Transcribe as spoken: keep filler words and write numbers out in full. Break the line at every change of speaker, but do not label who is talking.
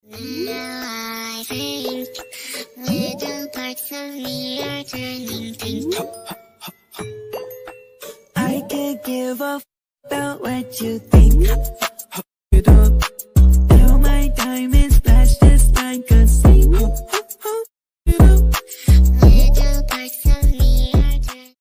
Now I think little parts of me are turning pink.
I can't give a f about what you think. You don't